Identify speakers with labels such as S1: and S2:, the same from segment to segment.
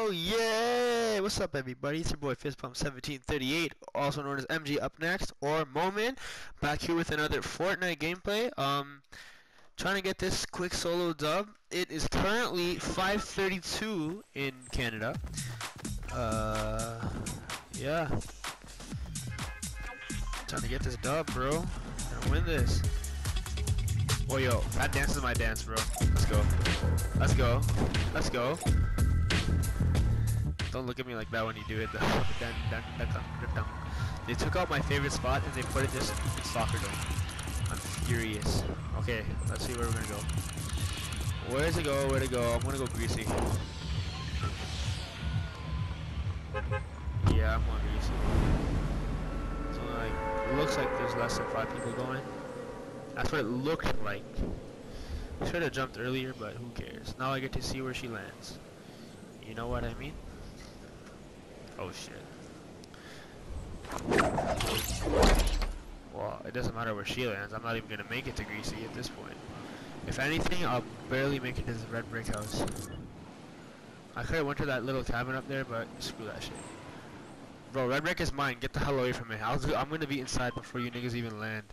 S1: Oh yeah! What's up, everybody? It's your boy Fistpump1738, also known as MG Up Next or Moment, back here with another Fortnite gameplay. Trying to get this quick solo dub. It is currently 5:32 in Canada. Yeah. Trying to get this dub, bro. Trying to win this. Oh, yo, that dance is my dance, bro. Let's go. Let's go. Let's go. Don't look at me like that when you do it though. They took out my favorite spot and they put it just in soccer dome. I'm furious. Okay, let's see where we're gonna go. Where's it go? Where'd it go? I'm gonna go greasy. Yeah, I'm going greasy. So like, it looks like there's less than 5 people going. That's what it looked like. I should have jumped earlier, but who cares? Now I get to see where she lands. You know what I mean? Oh shit. Well, it doesn't matter where she lands. I'm not even gonna make it to Greasy at this point. If anything, I'll barely make it to the red brick house. I could have went to that little cabin up there, but screw that shit. Bro, red brick is mine. Get the hell away from me. I'm gonna be inside before you niggas even land.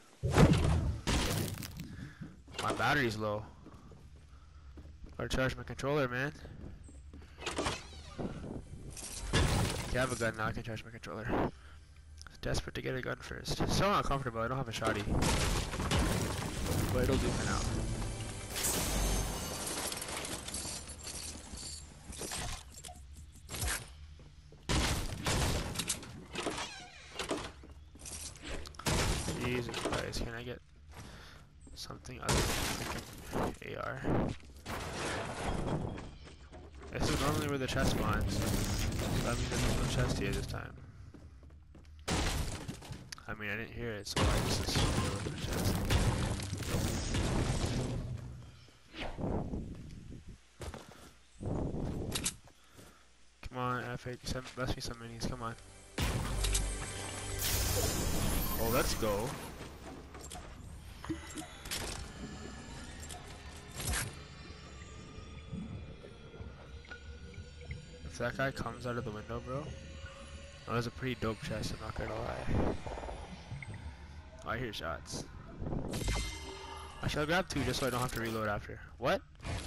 S1: My battery's low. Gotta charge my controller, man. I have a gun now, I can charge my controller. Desperate to get a gun first. Still not comfortable, I don't have a shotty. But it'll do for now. Jesus Christ, can I get something other than freaking AR? This is normally where the chest spawns. That means there's no chest here this time. I mean, I didn't hear it, so I just assumed there was a chest. Come on, F8, bust me some minis, come on. Oh, let's go. If that guy comes out of the window, bro, that was a pretty dope chest, I'm not gonna lie. Oh, I hear shots. Actually, I'll grab 2 just so I don't have to reload after. What?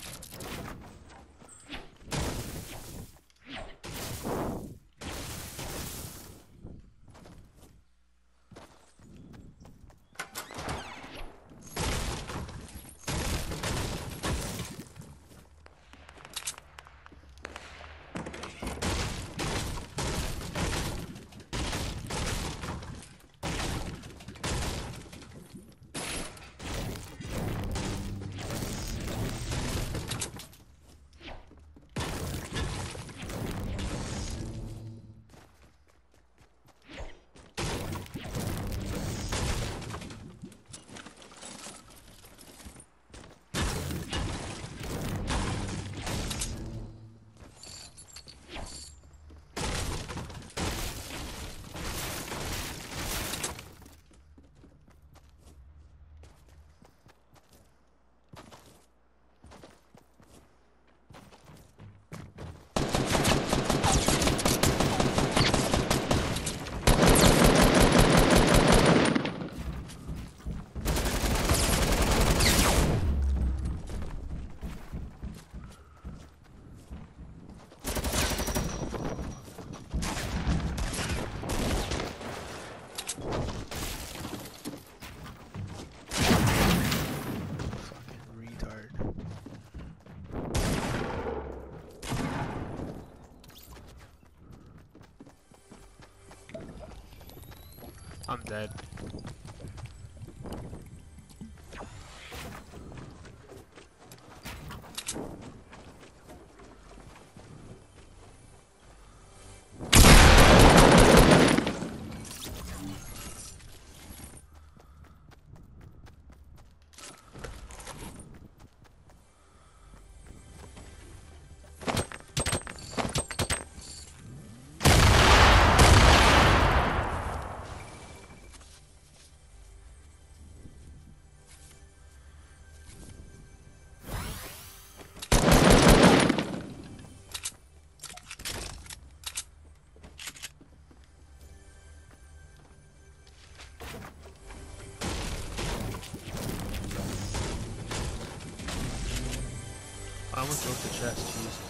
S1: I'm dead. almost broke the chest, Jesus.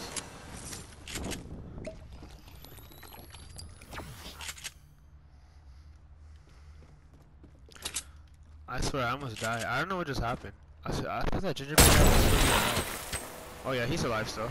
S1: I swear I almost died. I don't know what just happened. I thought that gingerbread guy was still alive. Oh yeah, he's alive still.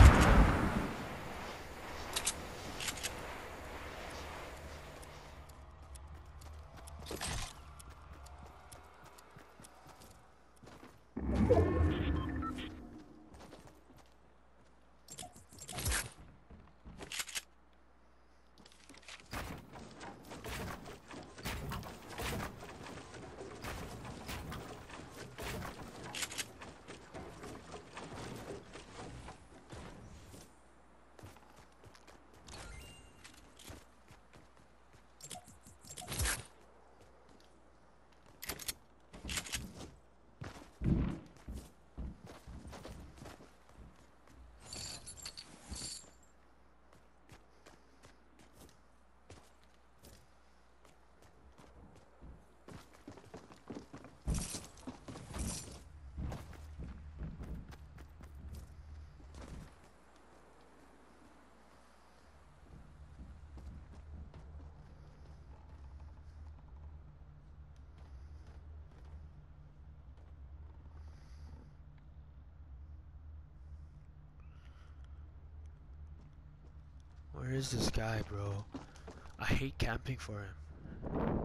S1: Where is this guy, bro? I hate camping for him.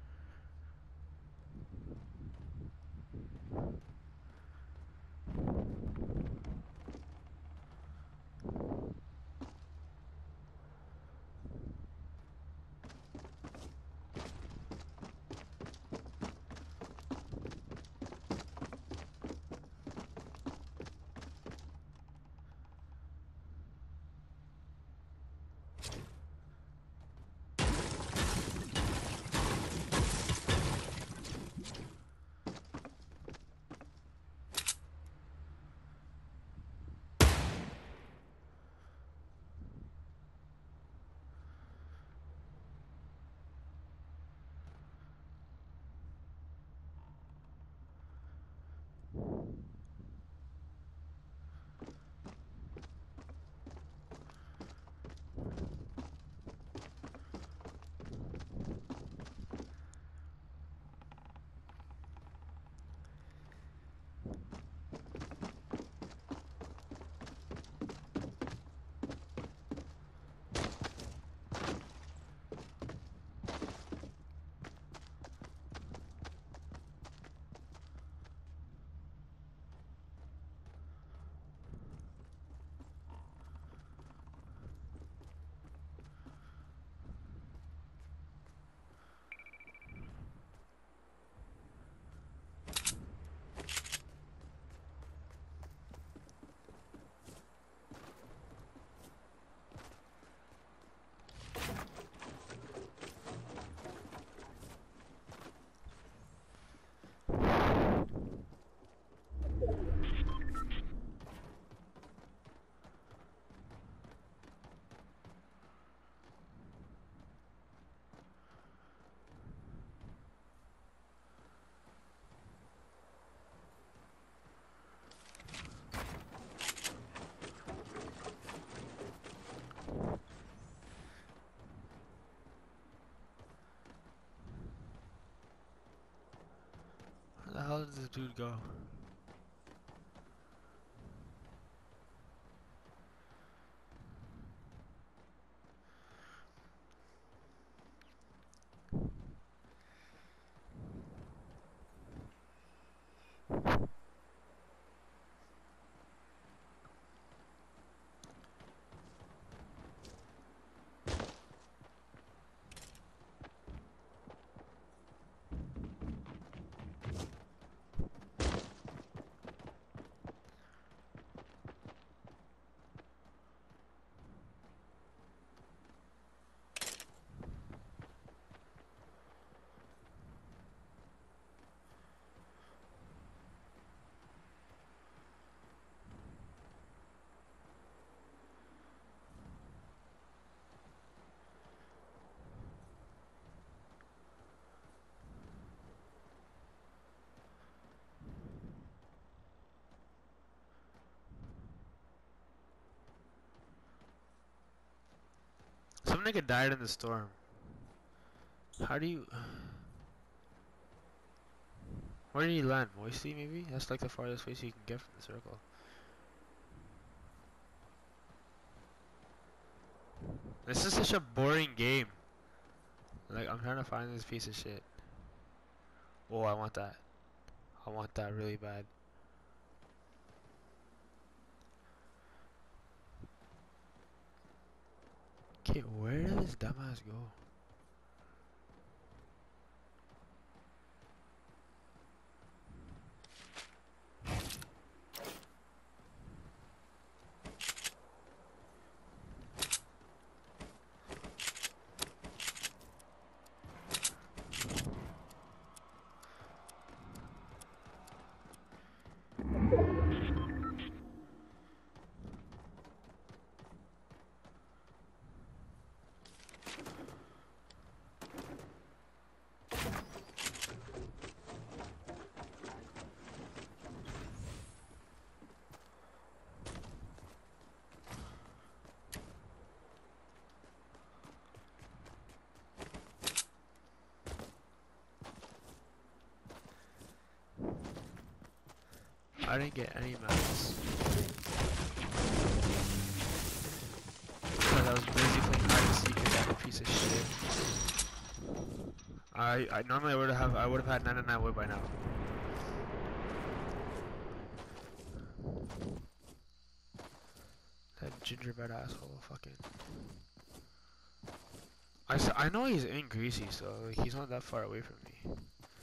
S1: Where the hell did this dude go? Some nigga died in the storm. How do you... Where did he land? Moisty, maybe? That's like the farthest place you can get from the circle. This is such a boring game. Like, I'm trying to find this piece of shit. Oh, I want that. I want that really bad. Okay, where did this dumbass go? I didn't get any maps. Because I was busy playing hide and seek with that piece of shit. I normally would have had 99 wood by now. That gingerbread asshole, fucking. I know he's in Greasy, so like, he's not that far away from me.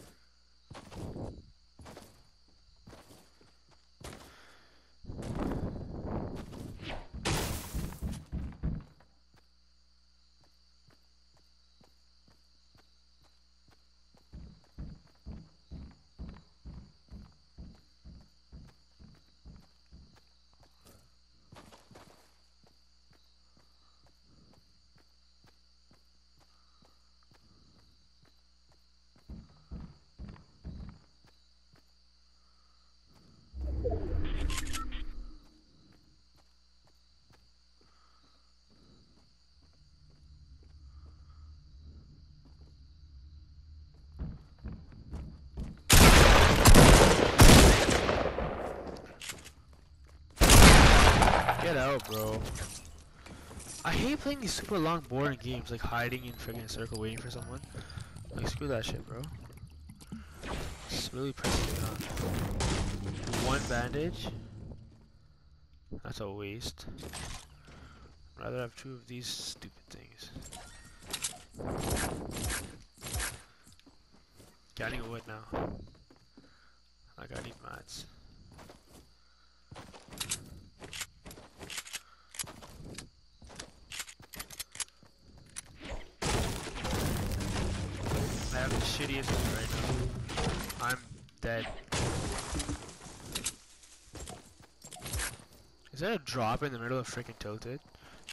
S1: Get out, bro. I hate playing these super long boring games, like hiding in friggin' a circle waiting for someone. Like, screw that shit, bro. It's really pressing me on. One bandage? That's a waste. I'd rather have two of these stupid things. Okay, I need wood now. Like, I need mats. I have the shittiest one right now. I'm dead. Is that a drop in the middle of freaking Tilted?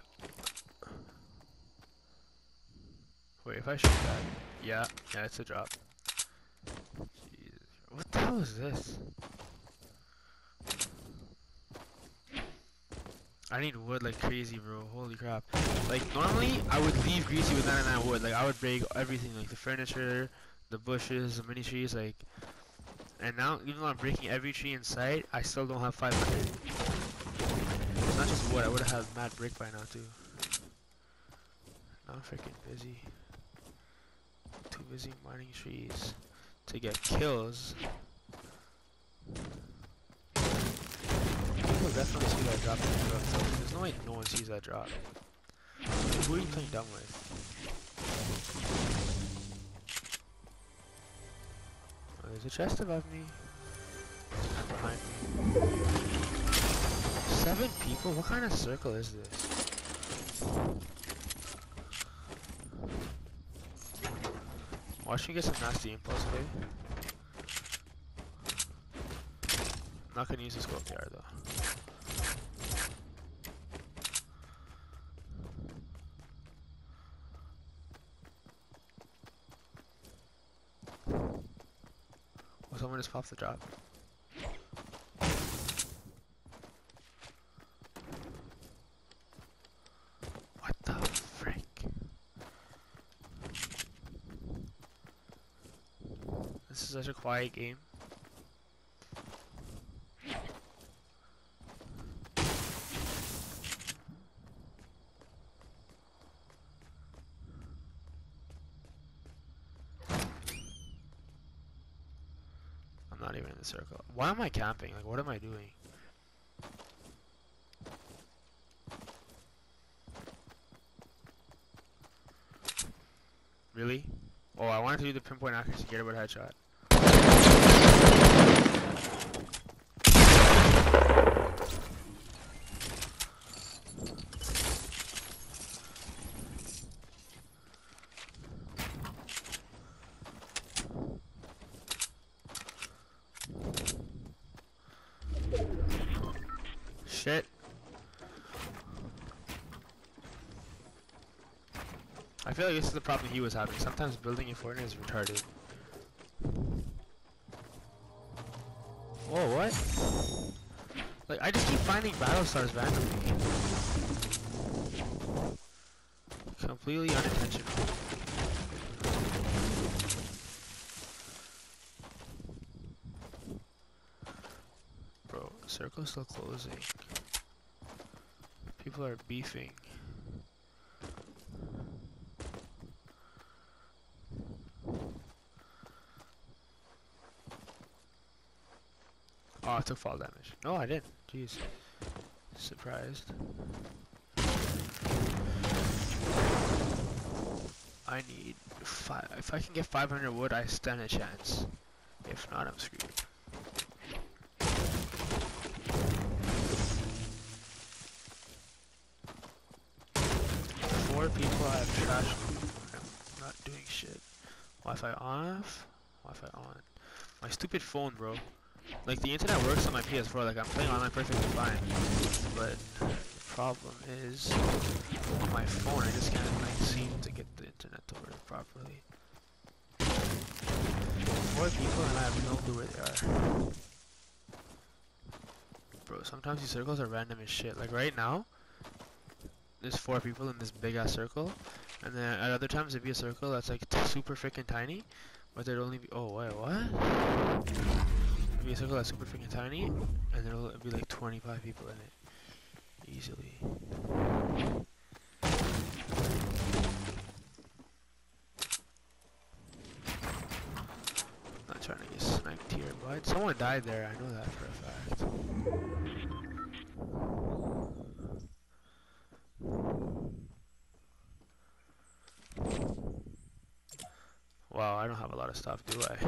S1: Wait, if I shoot that. Yeah, it's a drop. Jesus. What the hell is this? I need wood like crazy, bro. Holy crap. Like, normally, I would leave Greasy with 99 wood. Like, I would break everything, like the furniture, the bushes, the mini trees, like... And now, even though I'm breaking every tree in sight, I still don't have 500. It's not just wood, I would have had mad brick by now, too. Now I'm freaking busy. Too busy mining trees to get kills. People definitely see that drop in the middle of the field. There's no way no one sees that drop. Who are you playing dumb with? Oh, there's a chest above me. And behind me. 7 people? What kind of circle is this? Watch me get some nasty impulse today. I'm not gonna use the scope yard though. Well, someone just popped the drop. What the frick? is such a quiet game. I'm not even in the circle. Why am I camping? Like, what am I doing? Really? Oh, I wanted to do the pinpoint accuracy, get about headshot. Shit. I feel like this is the problem he was having. Sometimes building in Fortnite is retarded. Whoa, what? Like, I just keep finding battle stars randomly. Completely unintentional. Bro, circle's still closing. People are beefing. Oh, I took fall damage. No, I didn't. Jeez. Surprised. I need 5. If I can get 500 wood, I stand a chance. If not, I'm screwed. Four people have trash. I'm not doing shit. Wi-Fi off. Wi-Fi on. My stupid phone, bro. Like, the internet works on my PS4, like, I'm playing online perfectly fine, but the problem is, on my phone, I just can't, like, seem to get the internet to work properly. 4 people and I have no clue where they are. Bro, sometimes these circles are random as shit. Like, right now, there's 4 people in this big-ass circle, and then at other times, it'd be a circle that's, like, super freaking tiny, but there'd only be, oh, wait, what? Be a circle that's super freaking tiny, and there'll be like 25 people in it. Easily. Not trying to get sniped here, but someone died there, I know that for a fact. Wow, I don't have a lot of stuff, do I?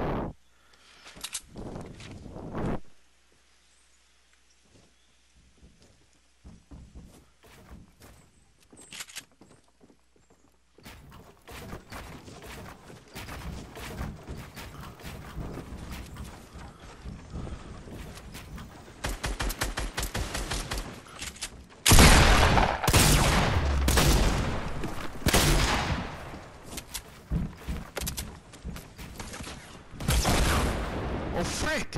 S1: Oh frick!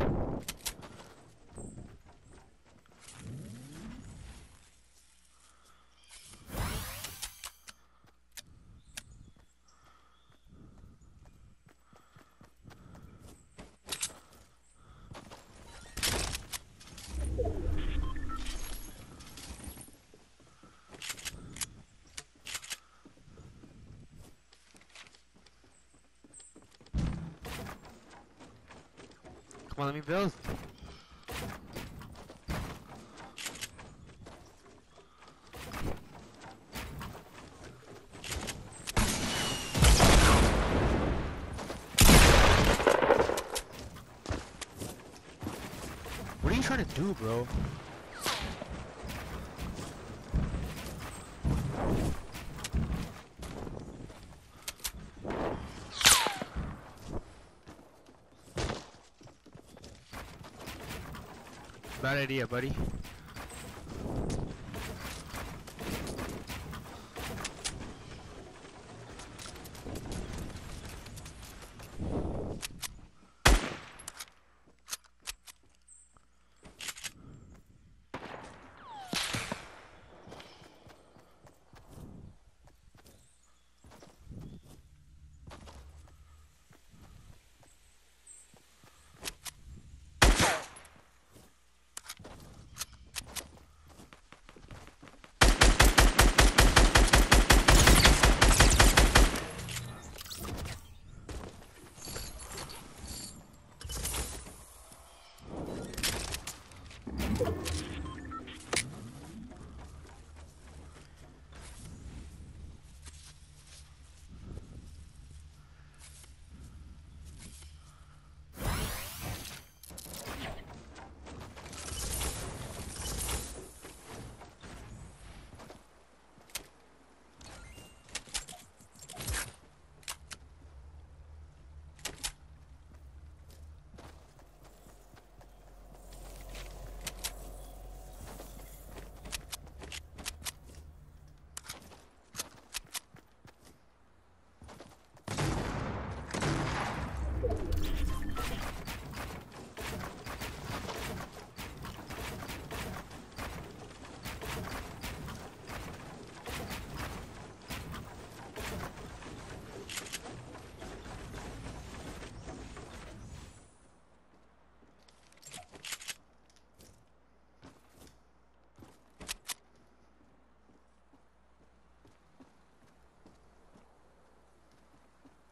S1: Come on, let me build. What are you trying to do, bro? Bad idea, buddy.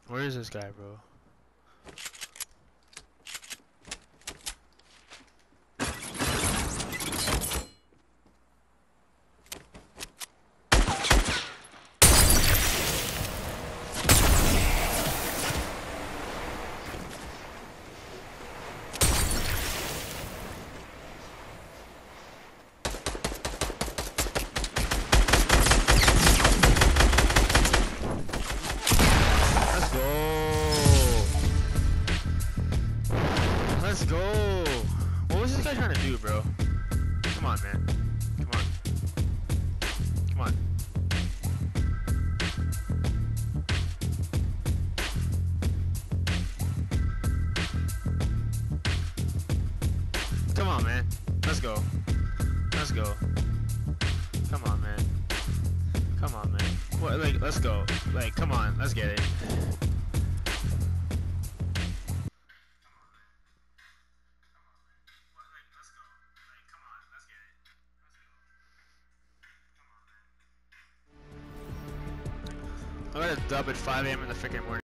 S1: Where is this guy, bro? Let's go. What was this guy trying to do, bro? Come on, man. Come on. Come on. Come on, man. Let's go. Let's go. Come on, man. Come on, man. What? Like, let's go. Like, come on. Let's get it. I got a dub at 5 a.m. in the freaking morning.